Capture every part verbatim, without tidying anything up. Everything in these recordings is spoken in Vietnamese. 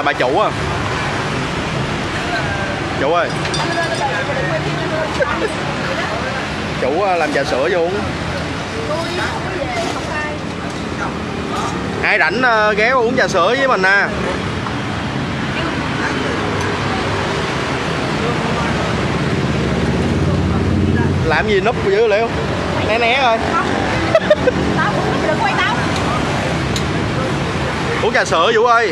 bà chủ à. Chủ ơi. Chủ làm trà sữa vô uống. Ai rảnh ghé uống trà sữa với mình nè. Làm gì núp dữ liệu. Né né thôi. Uống trà sữa Vũ ơi.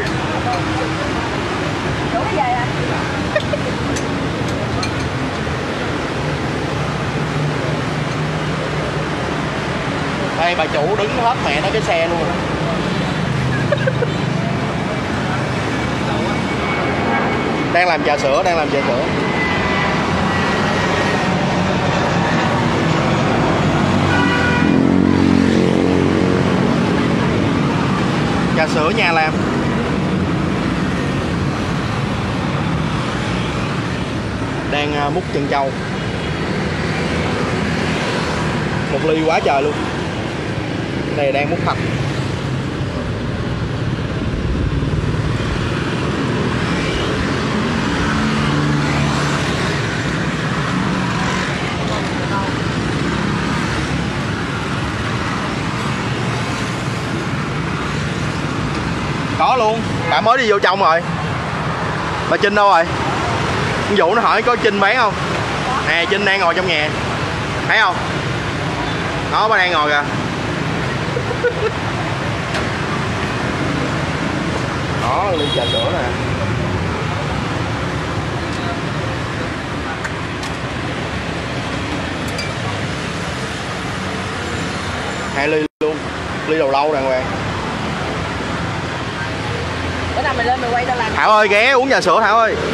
Đây bà chủ đứng hết mẹ nó cái xe luôn. Đang làm trà sữa, đang làm trà sữa. Trà sữa nhà làm. Đang múc chân trâu. Một ly quá trời luôn. Đây đang múc thạch. Có luôn, bà mới đi vô trong rồi. Bà Trinh đâu rồi? Vũ nó hỏi có Trinh bán không? Nè, Trinh đang ngồi trong nhà. Thấy không? Đó, bà đang ngồi kìa. Đó, ly trà sữa nè. Hai ly luôn. Ly đầu lâu đàng hoàng. Bữa nào mày lên mày quay tao làm. Thảo ơi, ghé uống trà sữa Thảo ơi.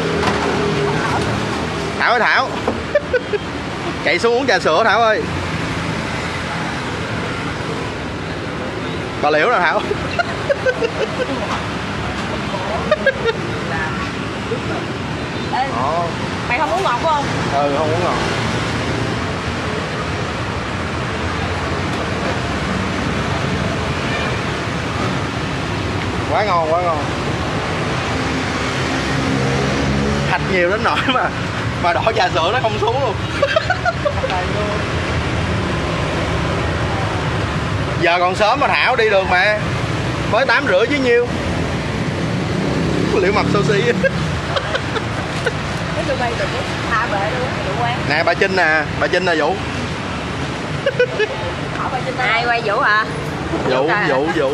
Thảo ơi Thảo. Chạy xuống uống trà sữa Thảo ơi. Bà Liễu nè Thảo. Ê, mày không uống ngọt phải không? Ừ, không uống ngọt. Quá ngon, quá ngon. Thạch nhiều đến nỗi mà mà đổ trà sữa nó không xuống luôn. Giờ còn sớm mà Thảo đi được mà. Mới tám rưỡi chứ nhiêu. Liệu mập sushi. Nè bà Trinh nè, bà Trinh nè Vũ. Ai quay Vũ hả? Vũ, Vũ, Vũ.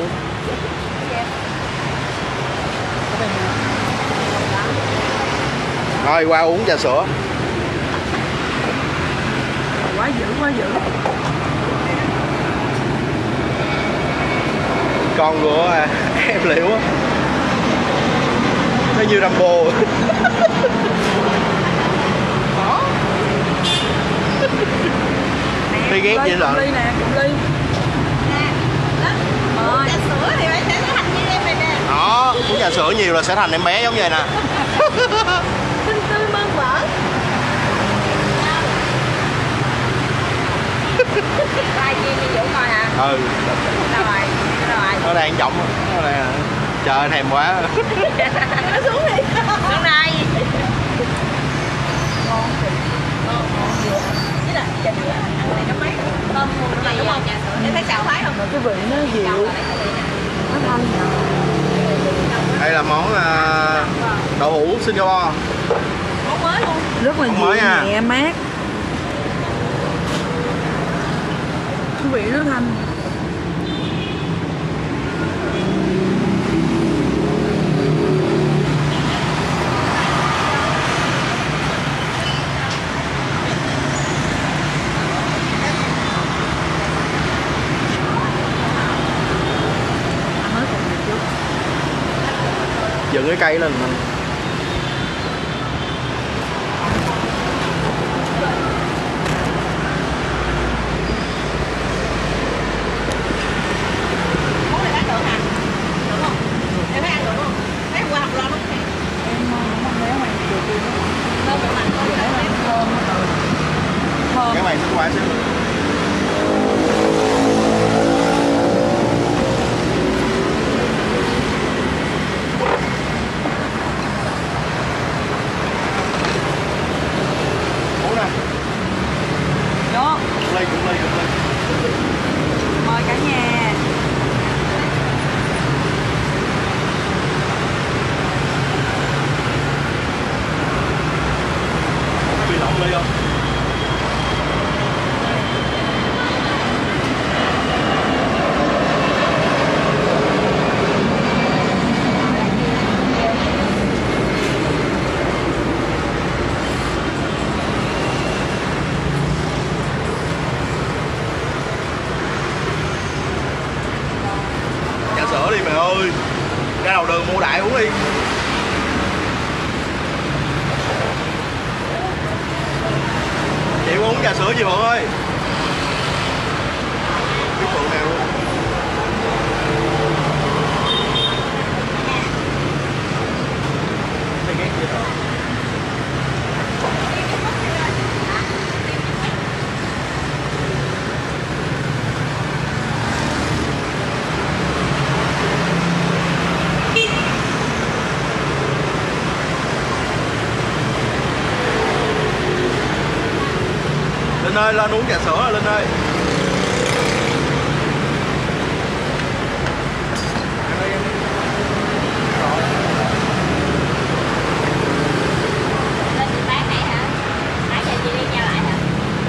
Thôi qua uống trà sữa. Quá dữ, quá dữ. Con của à, em Liễu á. Nó như Rambo. Đi ghét vậy rồi. Ly nè, cụm ly. Uống trà sữa thì phải sẽ thành như em này nè. Đó, uống trà sữa nhiều là sẽ thành em bé giống vậy nè. Xinh tươi mơn vỡ. Ai chi đi Vũ coi hả? Ừ. Đâu rồi? Đâu rồi? Nó đang trọng. Nó đang... Trời thèm quá. Nó xuống đi. Xuống đây. Ngon thiệt. Ngon, ngon vừa. Với là trà sữa ăn này nó mát. Thơm ngon này đúng không? Em thấy xào thái không? Cái vị nó dịu. Nó thanh nhờ. Đây là món uh, đậu hũ Singapore. Món mới luôn. Rất là dịu, à. nhẹ mát. Cái vị nó thanh. Dựng cái cây lên mình. Món này bán được hả? Được không? Em thấy ăn được không? Thấy hôm qua học lo lắm. Em không ăn béo mày được luôn. Thơm một lạnh thôi. Thơm. Thơm. Cái mày xíu qua xíu. sữa gì Phượng ơi? Biết Phượng nào luôn. Đây ghét gì rồi? Linh ơi, lên uống trà sữa rồi Linh ơi. Lên chị bán này hả? Nãy giờ chị đi giao lại hả?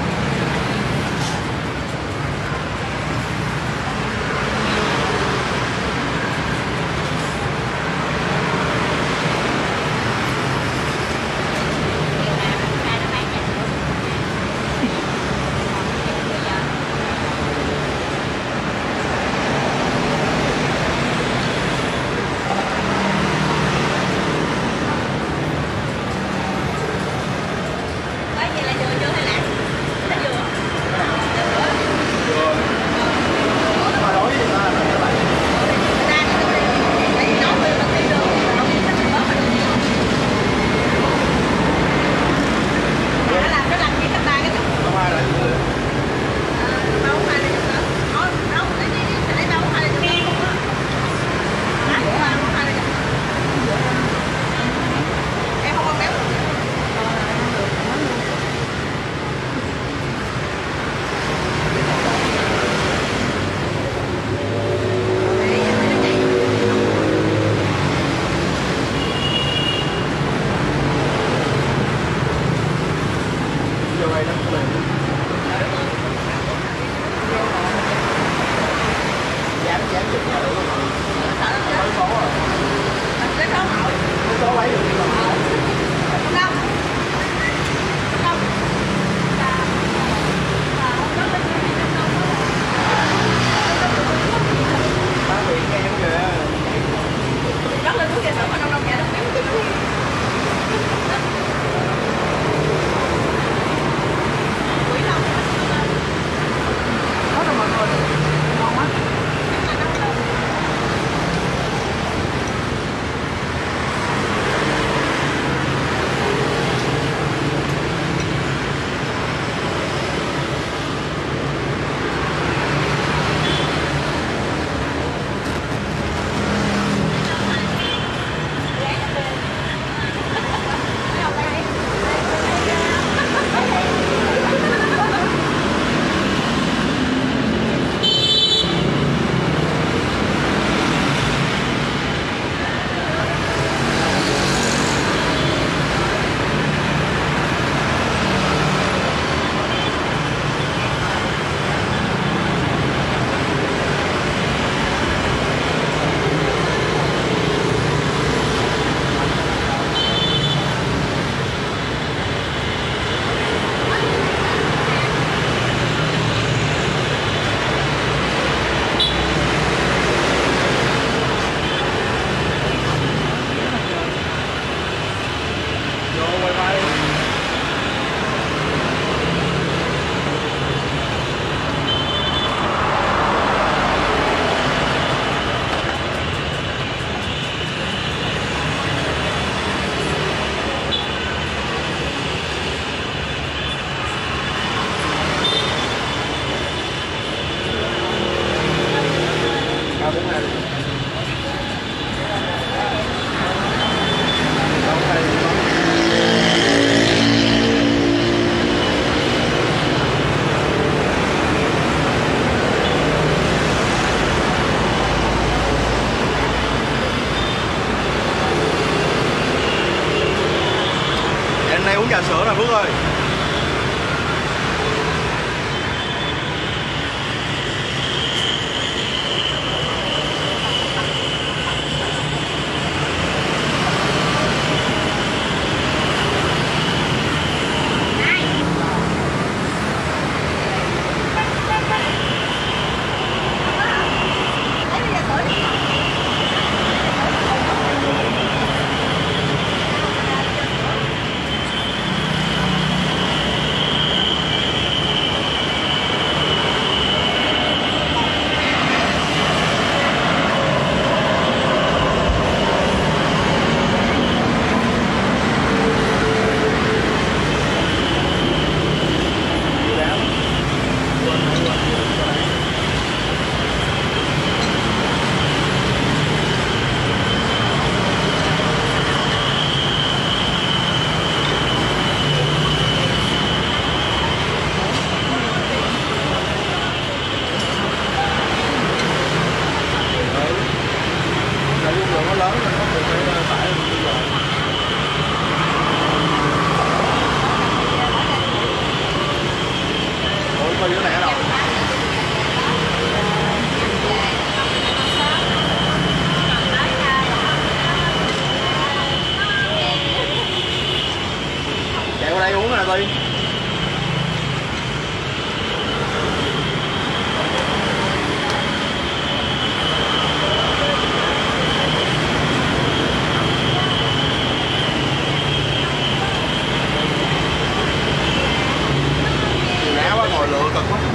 uống trà sữa nè Phước ơi. đi. Đá quá ngồi lựa cực quá.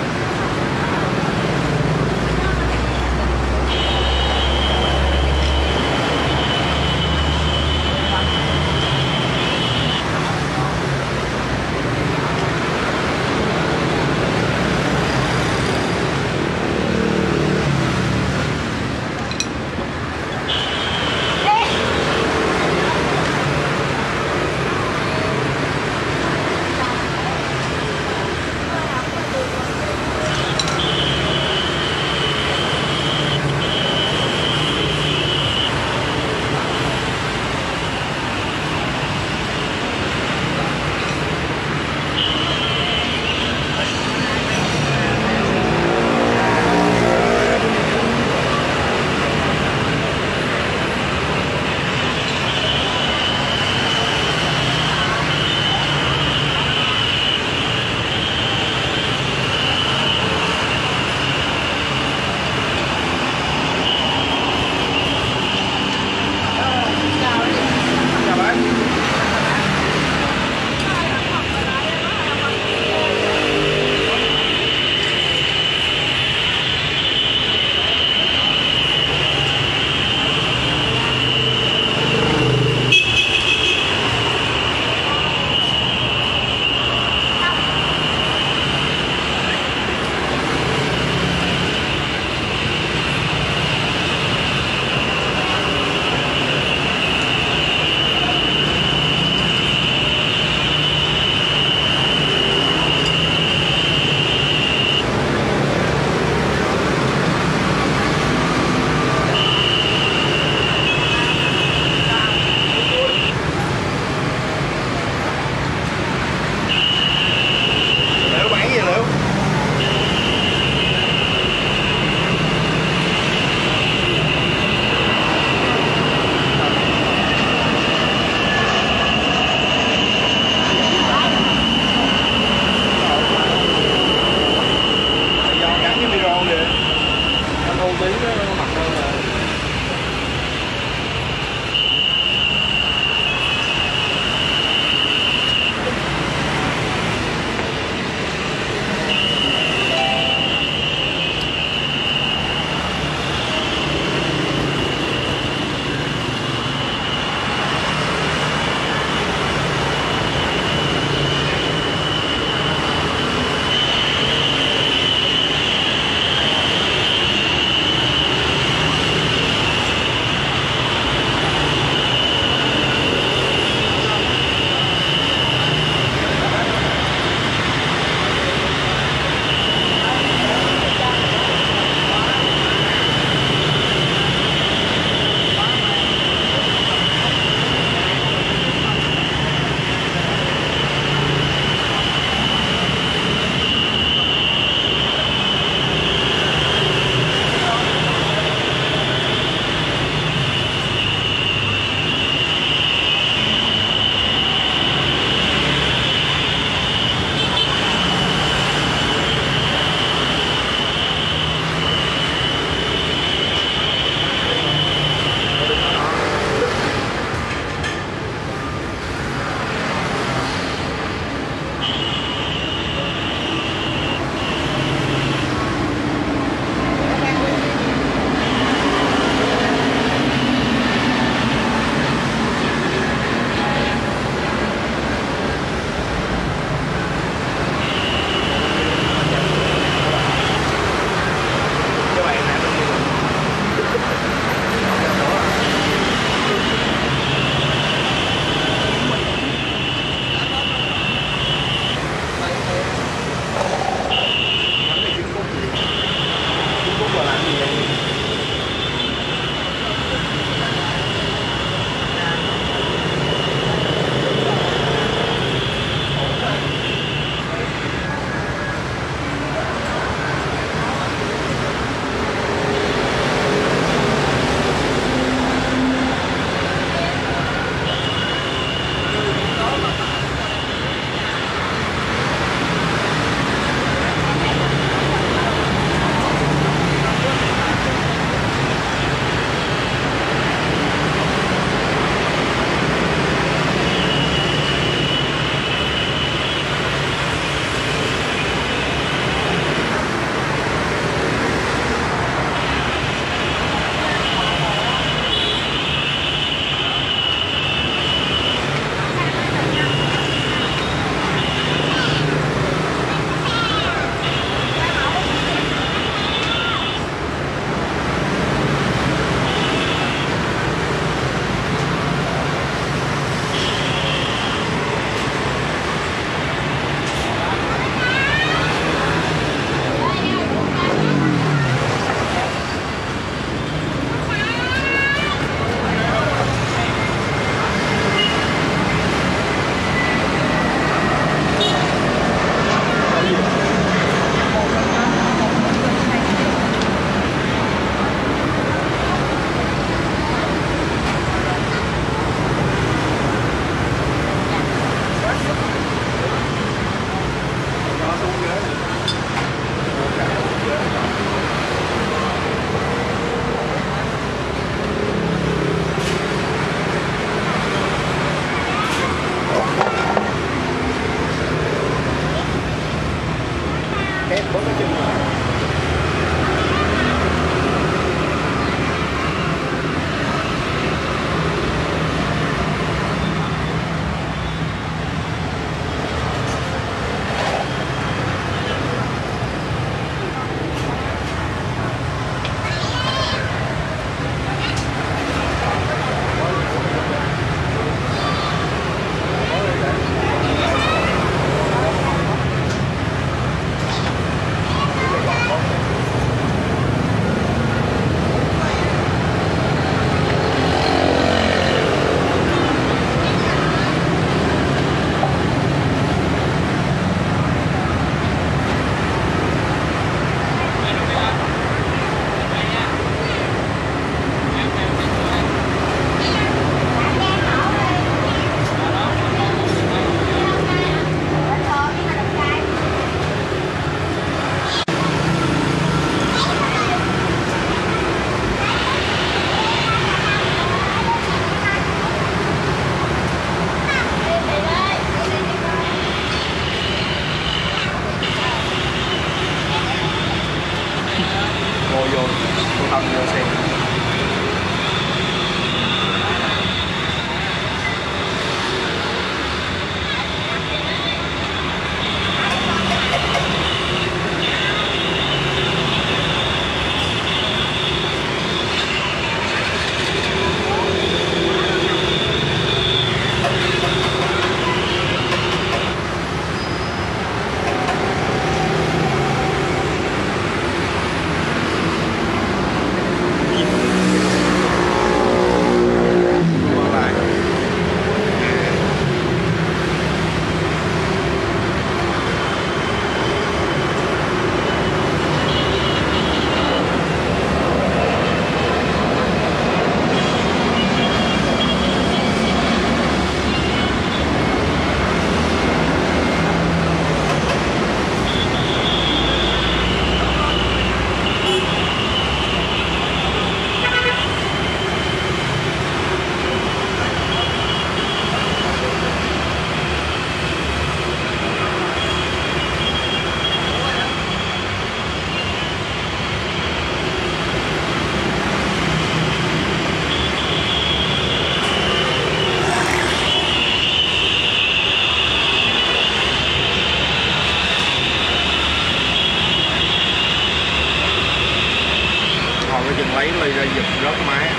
lấy ly ra giật rớt cái máy.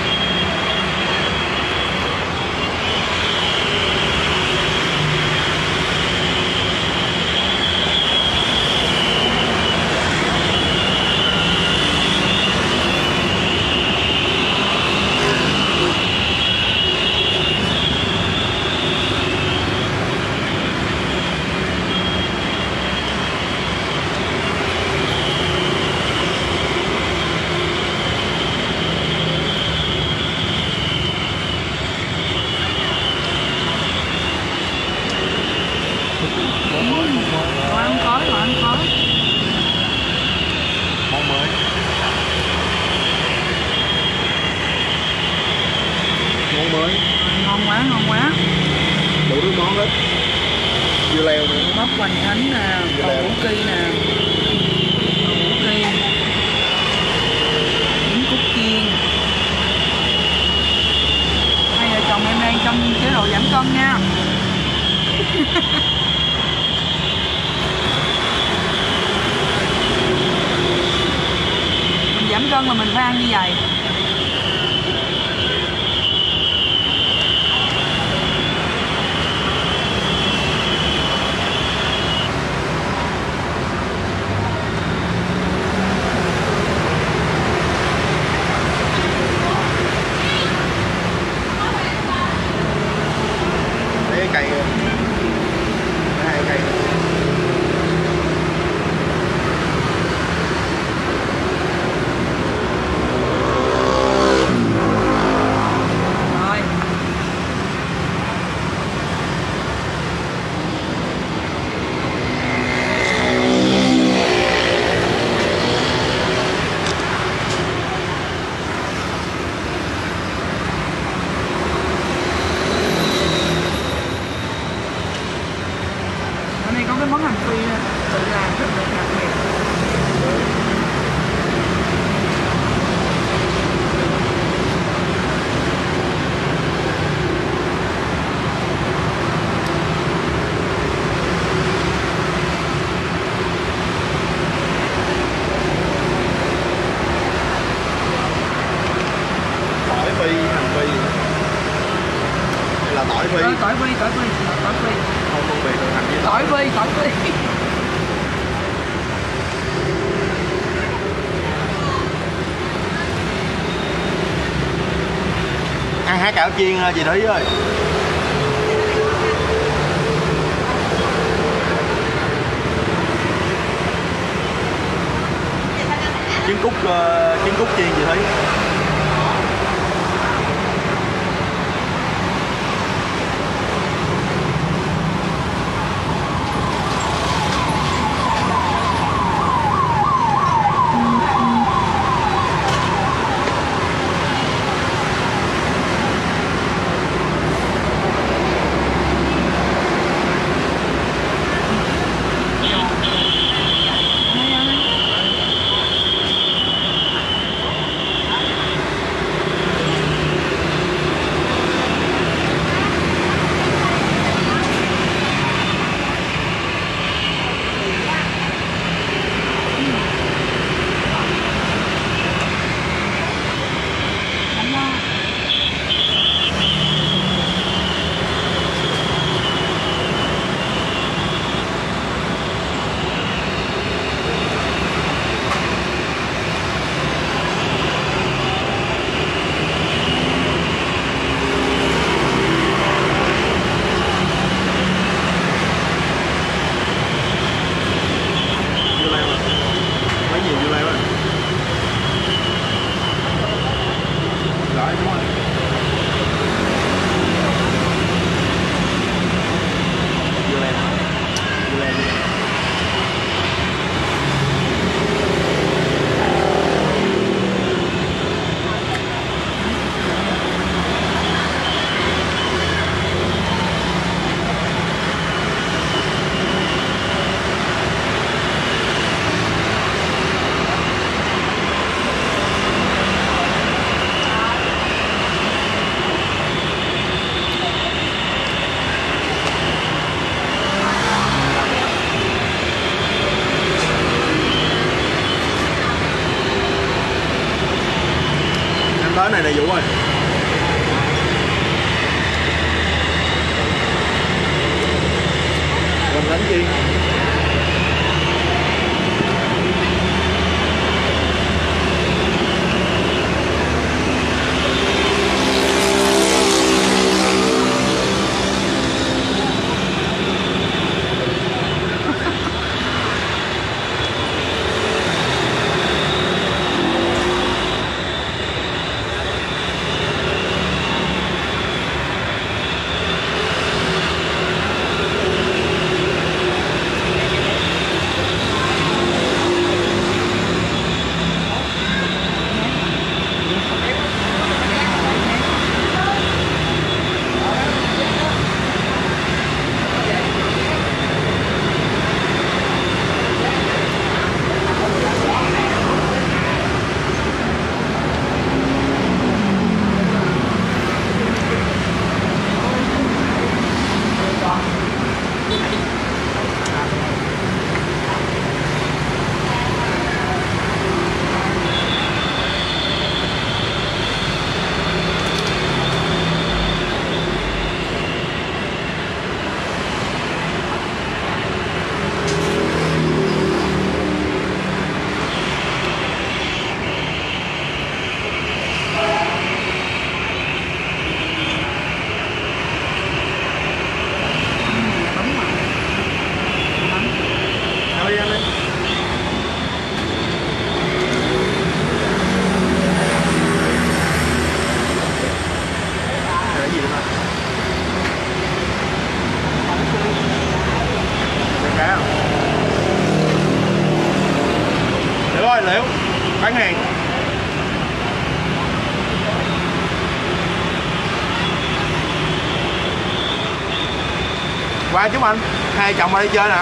Ăn khói rồi, ăn khói. Món mới. Món mới. Ngon quá, ngon quá. Đủ thứ món hết. Dưa leo nữa. Bắp hoành thánh nè, bầu củ kỳ nè. Bầu củ kỳ. Trứng cút chiên. Hai vợ chồng em đang trong chế độ giảm cân nha. Mình giảm cân là mình phải ăn như vậy. Lấy cái cây kìa. Lấy hai cây. Rồi. Ở đây có cái món hành phi tự làm rất là đặc biệt. Tỏi phi, hành phi. Đây là tỏi phi. Ờ, tỏi phi, tỏi phi, tỏi phi. Không phân biệt được hành với Tỏi phi, tỏi phi. Ăn há cảo chiên chị Thúy ơi. Trứng cút uh, trứng cút chiên chị Thúy. đầy đủ rồi. Mình đánh chiên. Liễu bán hàng. Qua chúng anh, hai chồng qua đi chơi nè.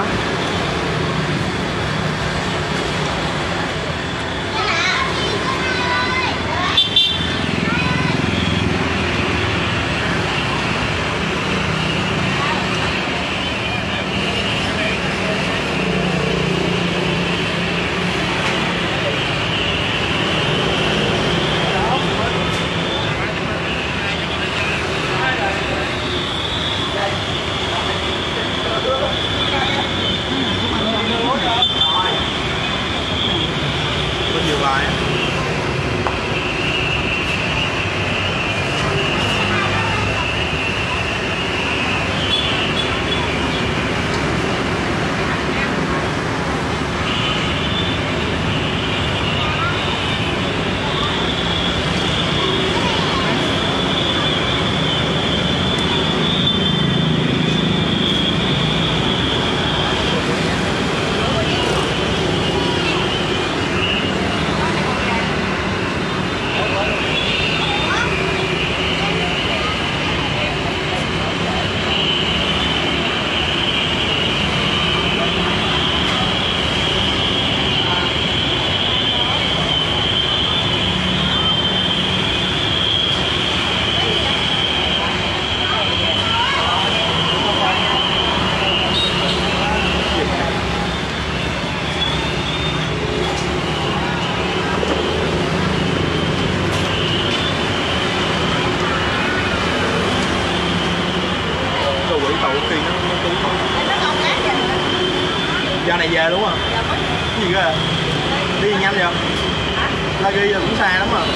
Giờ này về đúng không? Cái gì cơ? Đi nhanh vậy? La ghi cũng xa lắm rồi.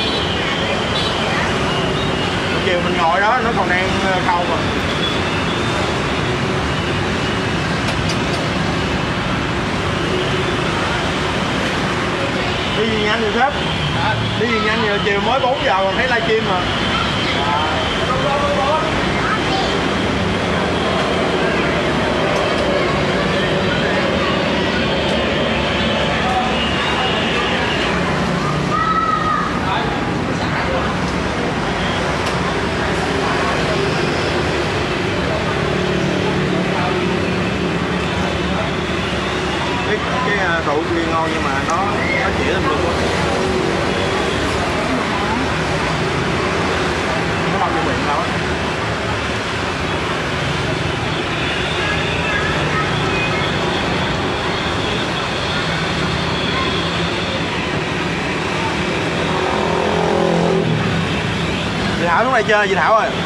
Chiều mình ngồi đó nó còn đang khâu mà. Đi gì nhanh vậy sếp? Đi gì nhanh vậy? Chiều mới bốn giờ còn thấy livestream mà. Cái rượu kia ngon nhưng mà nó nó chỉ lên luôn. Nó không cho miệng đâu. Thảo xuống đây chơi chị Thảo ơi.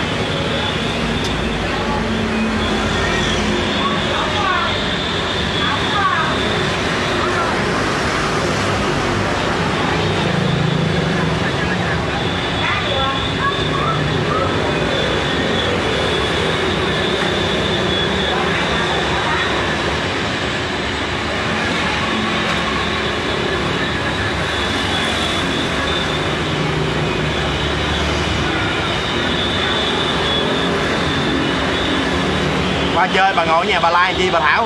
Qua chơi bà ngồi ở nhà bà like chi bà Thảo.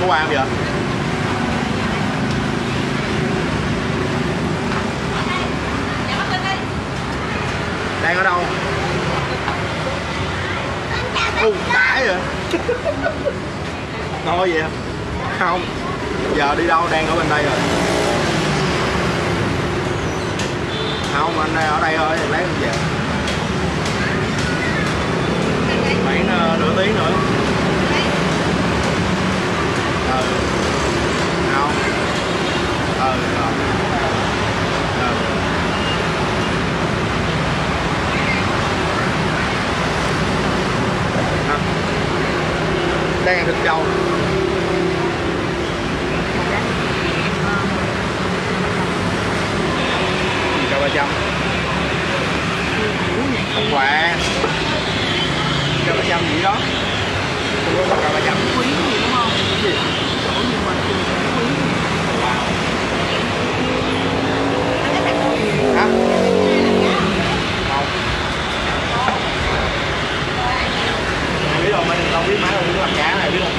có qua không vậy? Đang ở đâu? Ui, tải vậy. Nói vậy không? Giờ đi đâu? Đang ở bên đây rồi. Không, anh ở đây thôi, lát anh về. Khoảng uh, nửa tiếng nữa. Ừ. Không. Ừ, rồi. Ừ. À. Đang ăn thịt trâu. Cho ba trăm. Không quà. Cho ba trăm gì đó. Không có ba trăm. Quý gì đúng không? Cái gì? Ủa gì mà quý gì? Wow. Hả? Không. Mày biết không? Mày không biết má đâu biết làm cá này biết không?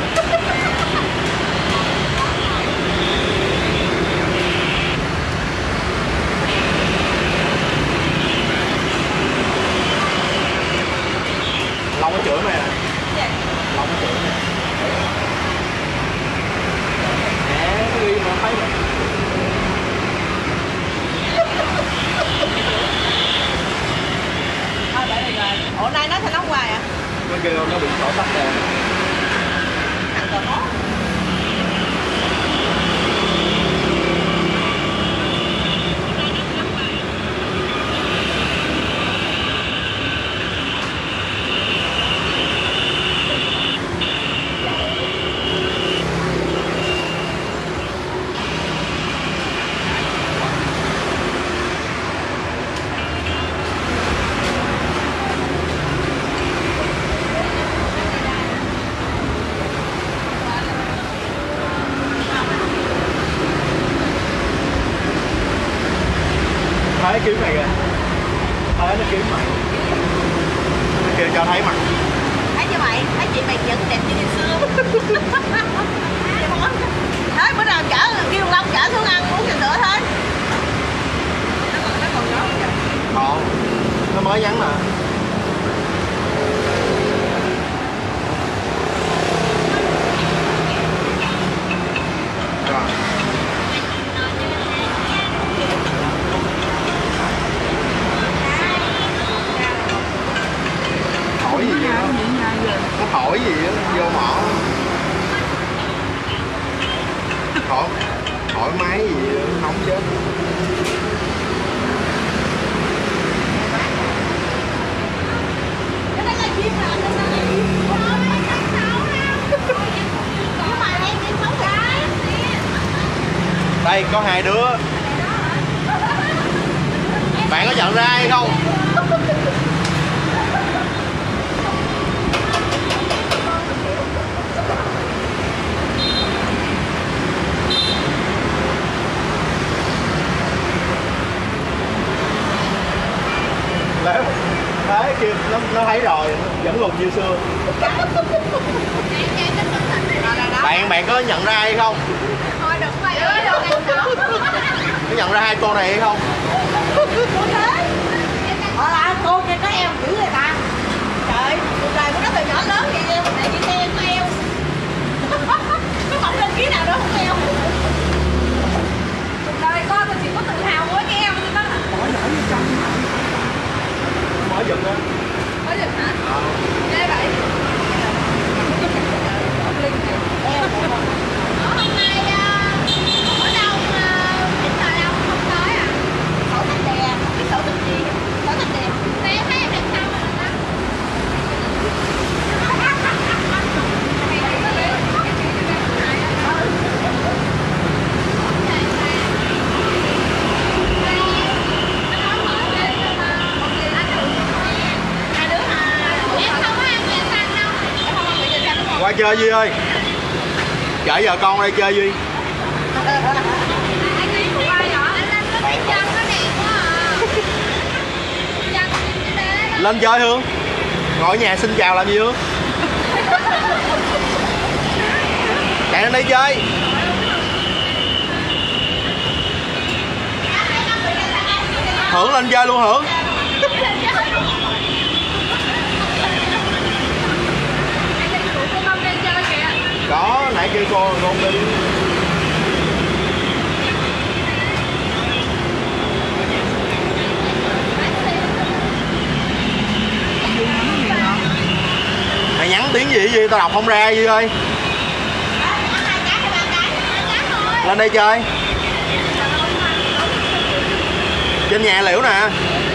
Long có chửi mày à? Long có chửi mày. Nè, cái ghi mà thấy rồi. Thôi để rồi rồi. Ủa nay nó sao nóng hoài à? Nó kêu nó bị sổ sách rồi. Ăn còn nó. Thấy kiếm mày kìa. Thấy nó kiếm mày. Nó kêu cho thấy mặt. Thấy chưa mày? Thấy chị mày vẫn đẹp như ngày xưa. Thế bữa nào chở kêu Long chở xuống ăn uống trà sữa thôi. Nó còn nó còn đó kìa. Còn nó mới nhắn mà. Rồi. Hỏi gì vậy đó? Nó hỏi gì á, vô mỏ. Hỏi, hỏi máy gì đó, nóng chết. Cái đó là chim mà, cái đó là chim. Ôi, nó xấu đâu. Nhưng mà em em xấu cái. Đây có hai đứa. Bạn có nhận ra hay không? Đấy, đấy kêu nó, nó thấy rồi, vẫn lùn như xưa. Bạn bạn có nhận ra hay không? Thôi đừng mày ơi, đừng em đó. Có nhận ra hai cô này hay không? Họ là cô kia có eo dữ người ta. Trời, cuộc đời của nó từ nhỏ lớn vậy eo, tại vì em có eo. Có mỏng lên ký nào đó không eo. Cuộc đời con tôi chỉ có tự hào với cái eo thôi đó. Bỏ nhỏ như trong. Mở giùm á. Có được hả? Ờ. Ghê vậy. Eo của con. Hôm nay ở đâu tỉnh Cà Long không tới à? Sổ tách đè, cái sổ tách gì? Sổ tách đè. Bé thấy em đằng sau rồi đó. Qua chơi Duy ơi. Chở vợ con đây chơi Duy. Anh đi của ai vậy? Anh lên có cái chân nó đẹp quá à. Chân nó Lên chơi Hương. Ngồi ở nhà xin chào làm gì Hương? Chạy lên đây chơi. Hưởng lên chơi luôn Hưởng. Có, nãy kêu cô cô không đi. Mày nhắn tiếng gì gì tao đọc không ra gì ơi. Lên đây chơi. Trên nhà Liễu nè.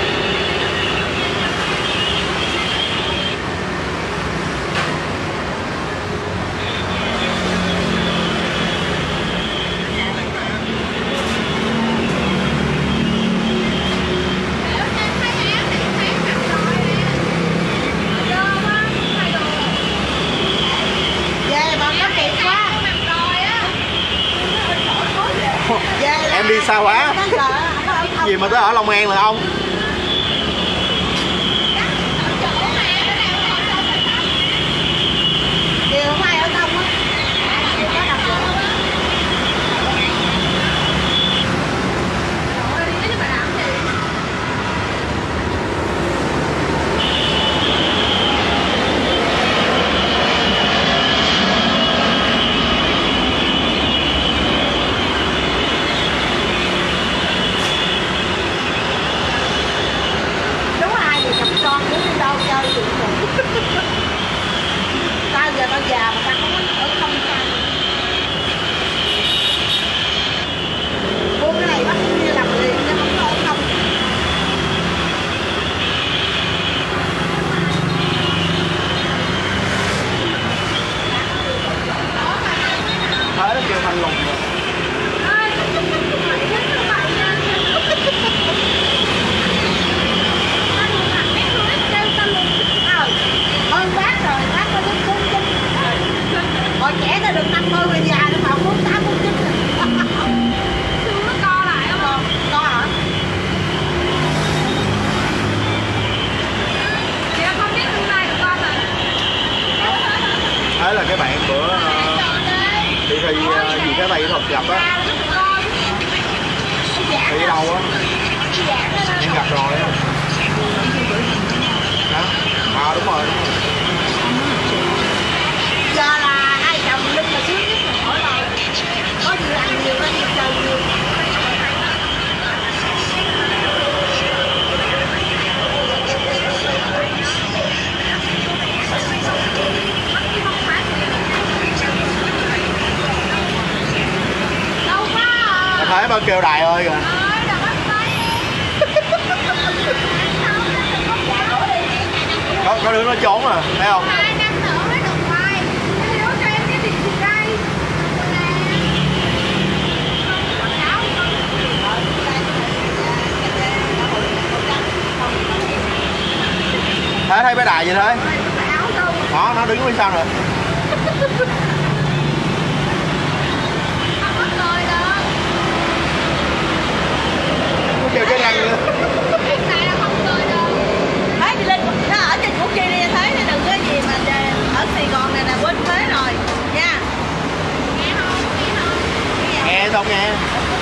Em đi xa quá. Gì mà tới ở Long An là ông. Tao giờ tao già mà tao không có ở không sao. Buông cái này bắt như làm liền chứ không có ở không. Thế nó kêu thanh lùng rồi. Hồi trẻ ta được năm mươi rồi già nó vào bốn tám bốn chín rồi. Xương nó co lại không? Còn co hả? Chị không biết tương lai của con rồi. Thế là cái bạn bữa uh, đi thi uh, gì cái tay thuật gặp á. Đi đâu á? Em gặp rồi á. Hả? À đúng rồi, đúng rồi. Giờ là ai chồng Linh là sướng nhất là mỗi lần có nhiều ăn nhiều có nhiều chơi nhiều. Đâu có à. Thấy bao kêu đài ơi kìa. có, có đứa nó trốn à, thấy không? Thế thấy bé Đài vậy thế? Đó, nó đứng phía sau rồi. Nó kêu cái răng nữa. Thấy đi lên, nó ở trên Củ Chi đi thấy thì đừng có gì mà ở Sài Gòn này là quên thuế rồi nha. Nghe không? Nghe không? Nghe không nghe?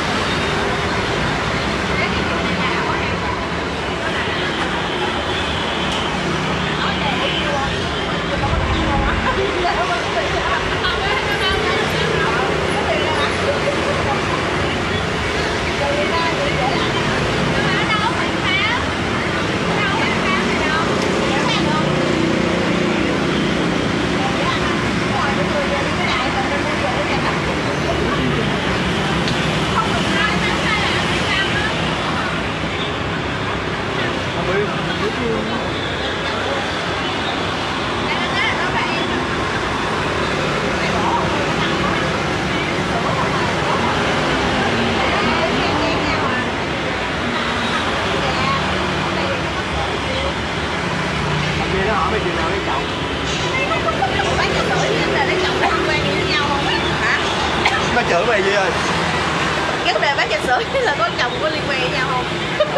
Nó chửi mày gì ơi? Cái vấn đề bán trà sữa là có chồng có liên quan với nhau không?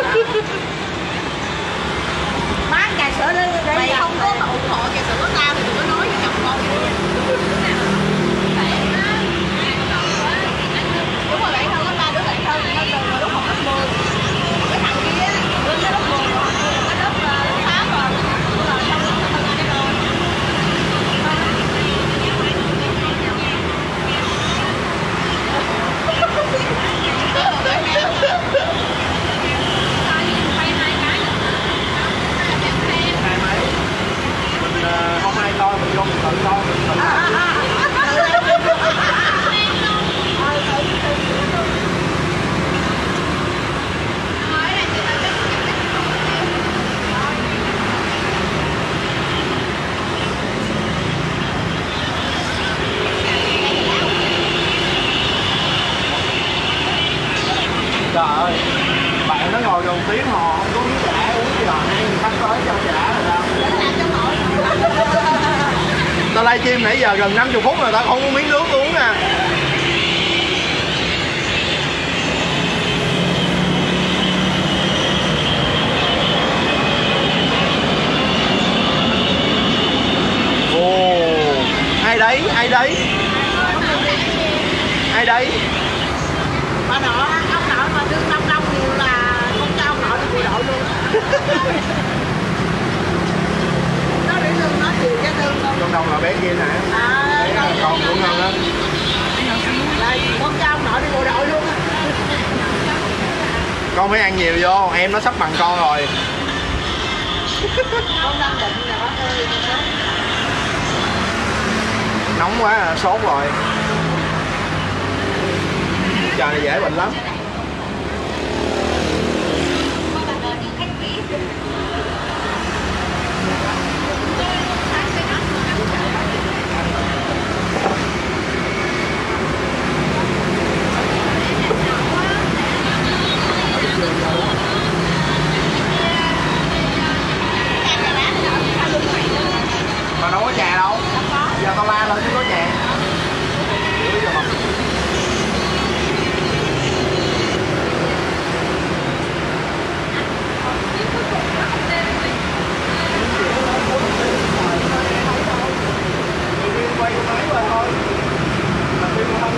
Bán trà sữa lên mày không có ủng hộ trà sữa của tao thì đừng có nói với chồng con. livestream nãy giờ gần năm mươi phút rồi tao không có miếng nước uống nè. Ồ, ai đấy, ai đấy? Ai đấy? Bà nội, ông nội mà đương đông đông nhiều là con trai ông nội đi bộ đội luôn. Nó để lương nó nhiều cái lương không? Đông đông là bé kia nè. À, con con của Ngân á. Là con trai ông nội đi bộ đội luôn á. Con phải ăn nhiều vô, em nó sắp bằng con rồi. Con đang định là bác ơi. Nóng quá à, sốt rồi. Trời này dễ bệnh lắm. Mà đâu có trà đâu. Giờ tao la lên chứ có trà. Quay cái máy qua thôi. Mà phim không.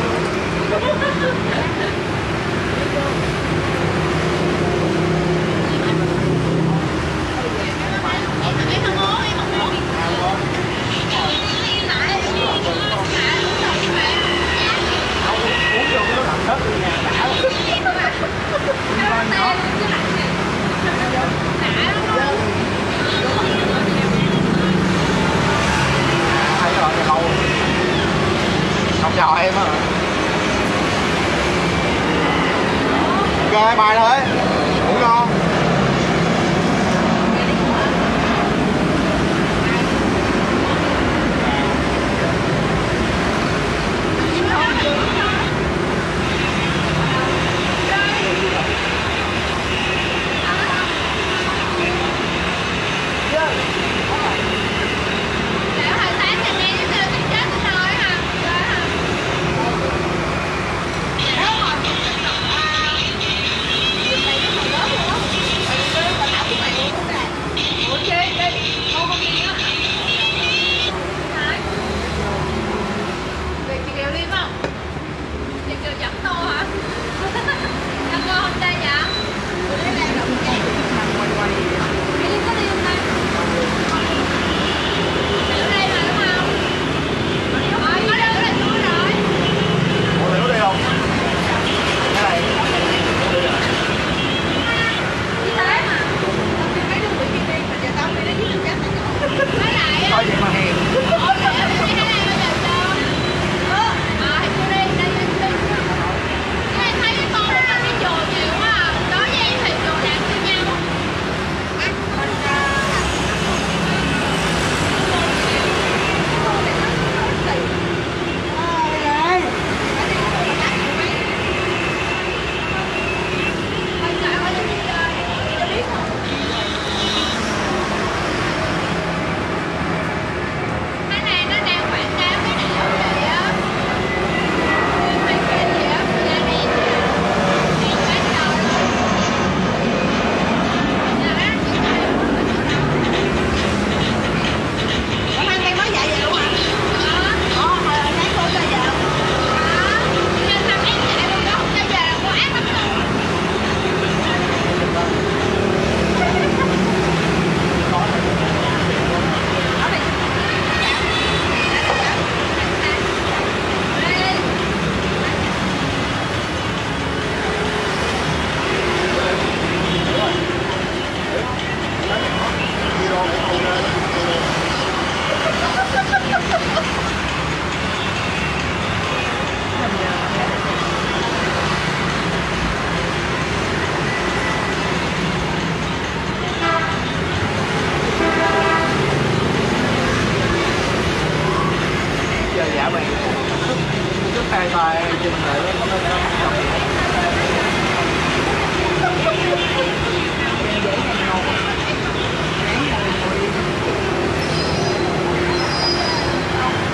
Không chào em á. Ok, bài thôi. Ngủ ngon. Thôi vậy mà hèn. hai tay chân lại nó nó nó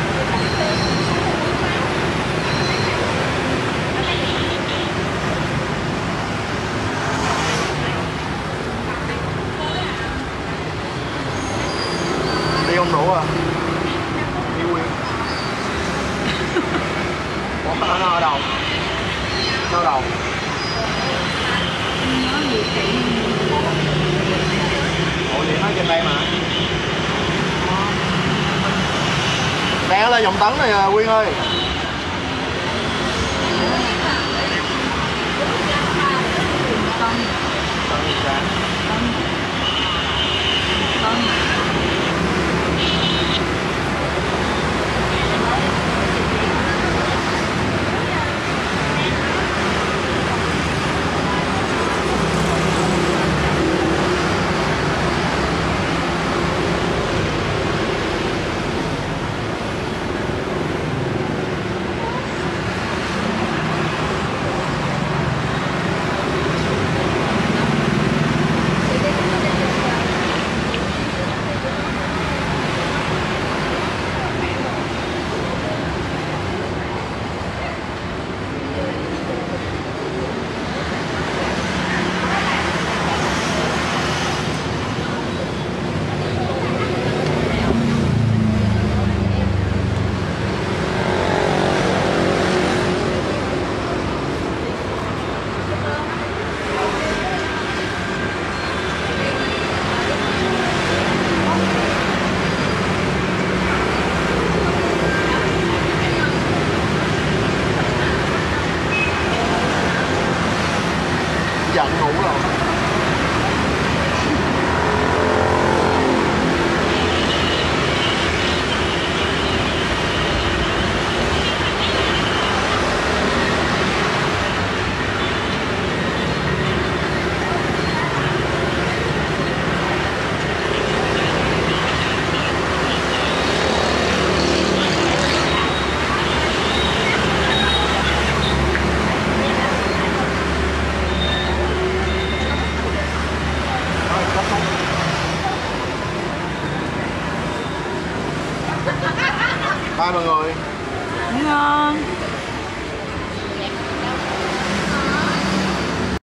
nó ở đâu? Nó ở đâu? Ủa vậy nó trên đây mà. Đang lên dòng tấn này à, Quyên ơi. Giận ngủ rồi. Bye mọi người. Ngon.